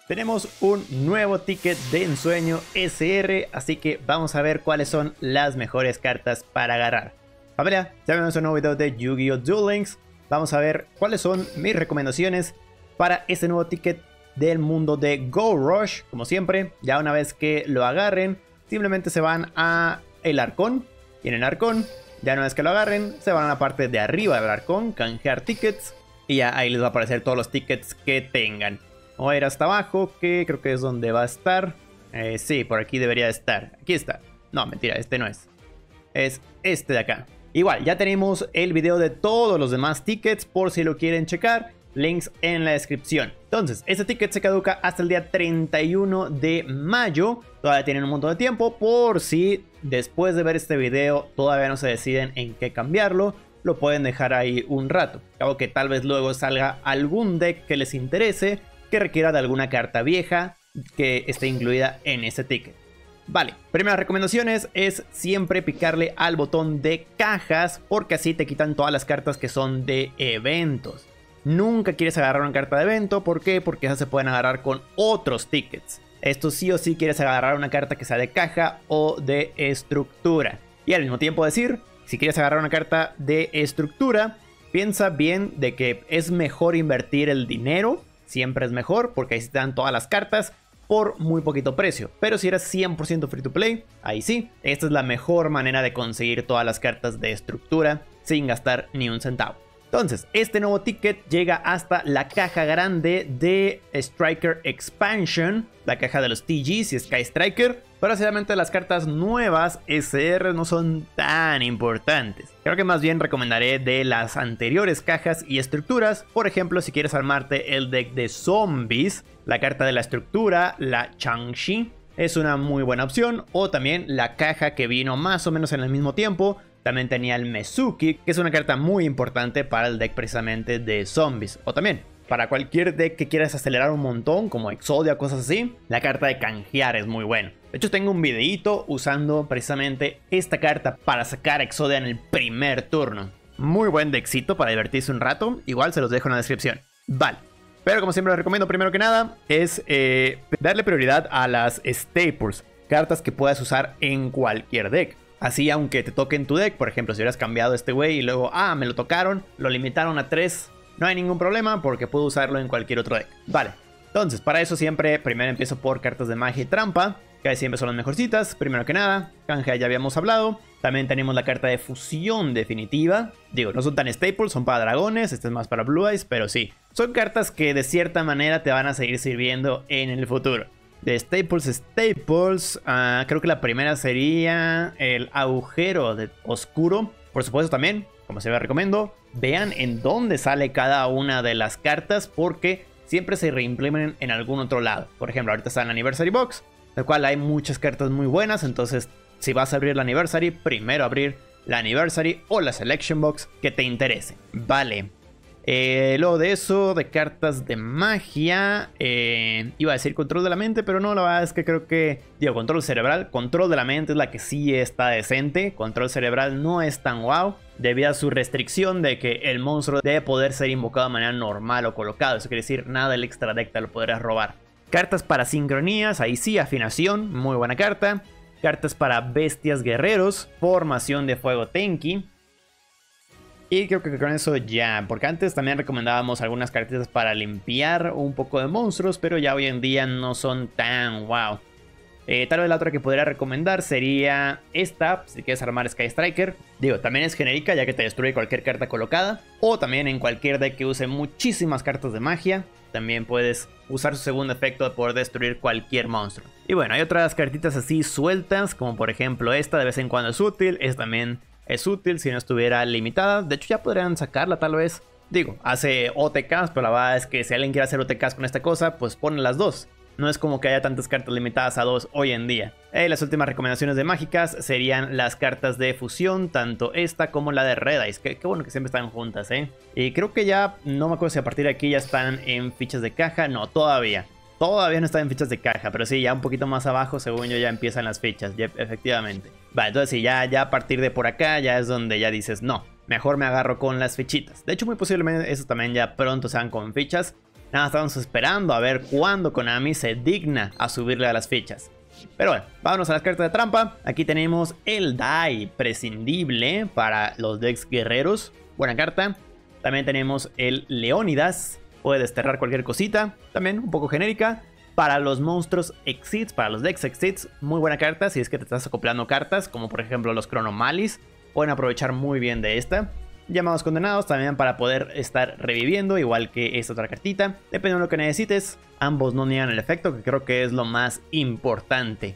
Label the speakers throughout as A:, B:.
A: Tenemos un nuevo ticket de ensueño SR, así que vamos a ver cuáles son las mejores cartas para agarrar. Familia, ya vemos un nuevo video de Yu-Gi-Oh! Duel Links. Vamos a ver cuáles son mis recomendaciones para este nuevo ticket del mundo de Go Rush. Como siempre, ya una vez que lo agarren, simplemente se van a el Arcón. Y en el Arcón, ya una vez que lo agarren, se van a la parte de arriba del Arcón, canjear tickets. Y ya ahí les va a aparecer todos los tickets que tengan. Vamos a ir hasta abajo, que creo que es donde va a estar. Sí, por aquí debería estar. Aquí está. No, mentira, este no es. Es este de acá. Igual, ya tenemos el video de todos los demás tickets por si lo quieren checar. Links en la descripción. Entonces, este ticket se caduca hasta el día 31 de mayo. Todavía tienen un montón de tiempo por si después de ver este video todavía no se deciden en qué cambiarlo. Lo pueden dejar ahí un rato. Claro que tal vez luego salga algún deck que les interese, que requiera de alguna carta vieja que esté incluida en ese ticket. Vale, primeras recomendaciones es siempre picarle al botón de cajas, porque así te quitan todas las cartas que son de eventos. Nunca quieres agarrar una carta de evento, ¿por qué? Porque esas se pueden agarrar con otros tickets. Esto sí o sí quieres agarrar una carta que sea de caja o de estructura. Y al mismo tiempo decir, si quieres agarrar una carta de estructura, piensa bien de que es mejor invertir el dinero. Siempre es mejor porque ahí se te dan todas las cartas por muy poquito precio. Pero si eres 100% free to play, ahí sí, esta es la mejor manera de conseguir todas las cartas de estructura sin gastar ni un centavo. Entonces, este nuevo ticket llega hasta la caja grande de Striker Expansion, la caja de los TGs y Sky Striker. Pero sinceramente las cartas nuevas SR no son tan importantes. Creo que más bien recomendaré de las anteriores cajas y estructuras. Por ejemplo, si quieres armarte el deck de zombies, la carta de la estructura, la Chang'e, es una muy buena opción. O también la caja que vino más o menos en el mismo tiempo. También tenía el Mezuki, que es una carta muy importante para el deck precisamente de zombies. O también para cualquier deck que quieras acelerar un montón, como Exodia o cosas así, la carta de canjear es muy buena. De hecho, tengo un videito usando precisamente esta carta para sacar a Exodia en el primer turno. Muy buen deckcito para divertirse un rato. Igual se los dejo en la descripción. Vale. Pero como siempre les recomiendo, primero que nada, es darle prioridad a las staples. Cartas que puedas usar en cualquier deck. Así, aunque te toque en tu deck, por ejemplo, si hubieras cambiado este güey y luego, me lo tocaron, lo limitaron a 3, no hay ningún problema porque puedo usarlo en cualquier otro deck. Vale, entonces para eso siempre primero empiezo por cartas de magia y trampa, que siempre son las mejorcitas. Primero que nada, canje ya habíamos hablado. También tenemos la carta de fusión definitiva. Digo, no son tan staples, son para dragones, este es más para Blue Eyes, pero sí. Son cartas que de cierta manera te van a seguir sirviendo en el futuro. De staples, creo que la primera sería el agujero de oscuro. Por supuesto también, como siempre recomiendo, vean en dónde sale cada una de las cartas porque siempre se reimplementan en algún otro lado. Por ejemplo, ahorita está en la Anniversary Box, la cual hay muchas cartas muy buenas. Entonces, si vas a abrir la Anniversary, primero abrir la Anniversary o la Selection Box que te interese. Vale. Luego de eso, de cartas de magia, iba a decir control de la mente, pero no, la verdad es que creo que, digo, control cerebral. Control de la mente es la que sí está decente. Control cerebral no es tan wow, debido a su restricción de que el monstruo debe poder ser invocado de manera normal o colocado. Eso quiere decir, nada del extra deck te lo podrás robar. Cartas para sincronías, ahí sí, afinación, muy buena carta. Cartas para bestias guerreros, formación de fuego Tenki. Y creo que con eso ya, porque antes también recomendábamos algunas cartitas para limpiar un poco de monstruos, pero ya hoy en día no son tan wow. Tal vez la otra que podría recomendar sería esta, si quieres armar Sky Striker. Digo, también es genérica ya que te destruye cualquier carta colocada. O también en cualquier deck que use muchísimas cartas de magia, también puedes usar su segundo efecto de poder destruir cualquier monstruo. Y bueno, hay otras cartitas así sueltas, como por ejemplo esta, de vez en cuando es útil. Esta también es útil si no estuviera limitada. De hecho ya podrían sacarla tal vez. Digo, hace OTKs, pero la verdad es que si alguien quiere hacer OTKs con esta cosa, pues ponen las dos. No es como que haya tantas cartas limitadas a 2 hoy en día. Las últimas recomendaciones de mágicas serían las cartas de fusión, tanto esta como la de Red Eyes. Qué bueno que siempre están juntas, Y creo que ya, no me acuerdo si a partir de aquí ya están en fichas de caja. No, todavía. Todavía no están en fichas de caja, pero sí, ya un poquito más abajo, según yo, ya empiezan las fichas, ya, efectivamente. Vale, entonces sí, ya a partir de por acá ya es donde ya dices, no, mejor me agarro con las fichitas. De hecho, muy posiblemente esos también ya pronto sean con fichas. Nada, estamos esperando a ver cuándo Konami se digna a subirle a las fichas. Pero bueno, vámonos a las cartas de trampa. Aquí tenemos el Dai, prescindible para los decks guerreros. Buena carta. También tenemos el Leónidas, puede desterrar cualquier cosita. También un poco genérica. Para los monstruos Exits, para los decks Exits, muy buena carta si es que te estás acoplando cartas, como por ejemplo los Chronomalis. Pueden aprovechar muy bien de esta. Llamados condenados también para poder estar reviviendo, igual que esta otra cartita. Dependiendo de lo que necesites, ambos no niegan el efecto, que creo que es lo más importante.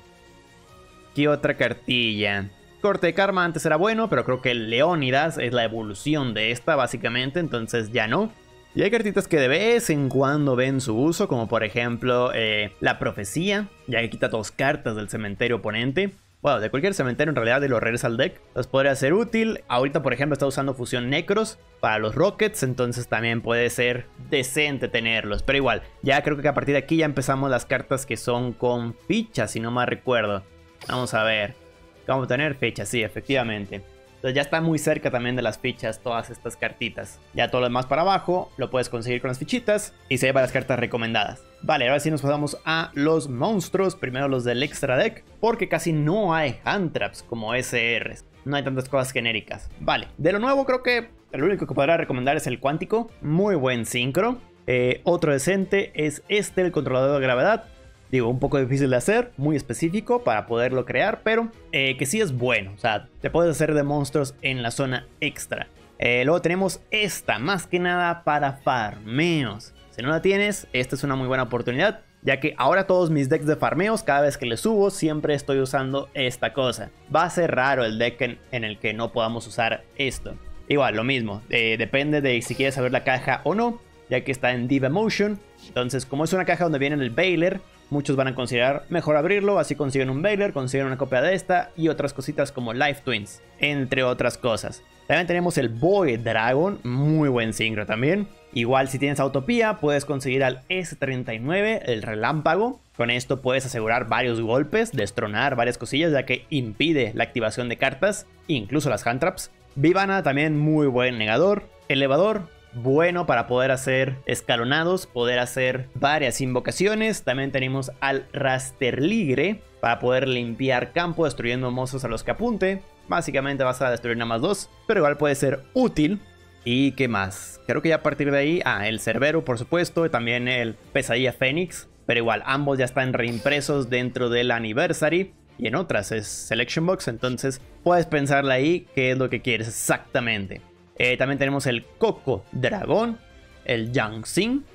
A: ¿Qué otra cartilla? Corte de Karma antes era bueno, pero creo que el Leónidas es la evolución de esta básicamente, entonces ya no. Y hay cartitas que de vez en cuando ven su uso, como por ejemplo la Profecía, ya que quita 2 cartas del cementerio oponente. Bueno, de cualquier cementerio en realidad y lo regresa al deck. Entonces podría ser útil. Ahorita por ejemplo está usando Fusión Necros para los Rockets, entonces también puede ser decente tenerlos. Pero igual, ya creo que a partir de aquí ya empezamos las cartas que son con fichas, si no mal recuerdo. Vamos a ver. Vamos a tener fichas, sí, efectivamente. Entonces ya está muy cerca también de las fichas todas estas cartitas. Ya todo lo demás para abajo lo puedes conseguir con las fichitas y se lleva las cartas recomendadas. Vale, ahora sí nos pasamos a los monstruos. Primero los del extra deck, porque casi no hay hand traps como SRs. No hay tantas cosas genéricas. Vale, de lo nuevo creo que el único que podrá recomendar es el Cuántico. Muy buen sincro. Otro decente es este, el controlador de gravedad. Digo, un poco difícil de hacer, muy específico para poderlo crear, pero que sí es bueno. O sea, te puedes hacer de monstruos en la zona extra. Luego tenemos esta, más que nada para farmeos. Si no la tienes, esta es una muy buena oportunidad, ya que ahora todos mis decks de farmeos, cada vez que les subo, siempre estoy usando esta cosa. Va a ser raro el deck en el que no podamos usar esto. Igual, lo mismo, depende de si quieres saber la caja o no, ya que está en Diva Motion. Entonces, como es una caja donde viene el Bailer, muchos van a considerar mejor abrirlo, así consiguen un Bailer, consiguen una copia de esta y otras cositas como Life Twins, entre otras cosas. También tenemos el Void Dragon, muy buen sincro también. Igual si tienes Autopía, puedes conseguir al S39, el Relámpago. Con esto puedes asegurar varios golpes, destronar varias cosillas, ya que impide la activación de cartas, incluso las hand traps. Vivana también muy buen negador. Elevador, bueno para poder hacer escalonados, poder hacer varias invocaciones. También tenemos al Rasterligre para poder limpiar campo destruyendo monstruos a los que apunte. Básicamente vas a destruir nada más 2, pero igual puede ser útil. ¿Y qué más? Creo que ya a partir de ahí, el Cerbero por supuesto, y también el Pesadilla Fénix. Pero igual, ambos ya están reimpresos dentro del Anniversary. Y en otras es Selection Box, entonces puedes pensarle ahí qué es lo que quieres exactamente. También tenemos el Coco Dragón, el Yangtze,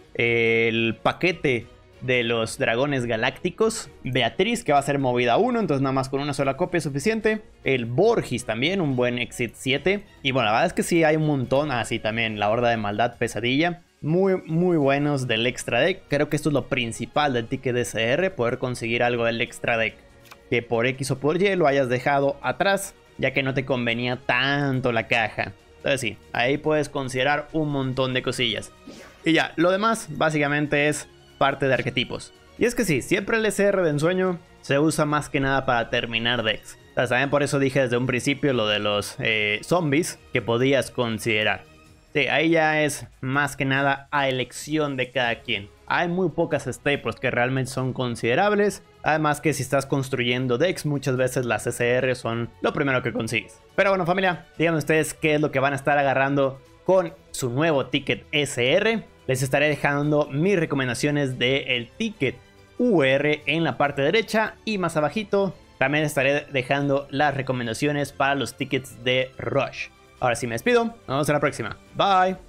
A: el paquete de los dragones galácticos, Beatriz, que va a ser movida 1, entonces nada más con una sola copia es suficiente. El Borgis también, un buen Exit 7. Y bueno, la verdad es que sí hay un montón. Sí, también la Horda de Maldad Pesadilla. Muy buenos del extra deck. Creo que esto es lo principal del ticket de SR, poder conseguir algo del extra deck que por X o por Y lo hayas dejado atrás, ya que no te convenía tanto la caja. Entonces sí, ahí puedes considerar un montón de cosillas. Y ya, lo demás básicamente es parte de arquetipos. Y es que sí, siempre el SR de ensueño se usa más que nada para terminar decks. Entonces también por eso dije desde un principio lo de los zombies que podías considerar. Sí, ahí ya es más que nada a elección de cada quien. Hay muy pocas staples que realmente son considerables. Además que si estás construyendo decks, muchas veces las SR son lo primero que consigues. Pero bueno familia, díganme ustedes qué es lo que van a estar agarrando con su nuevo ticket SR. Les estaré dejando mis recomendaciones del ticket UR en la parte derecha. Y más abajito también estaré dejando las recomendaciones para los tickets de Rush. Ahora sí me despido, nos vemos en la próxima. Bye.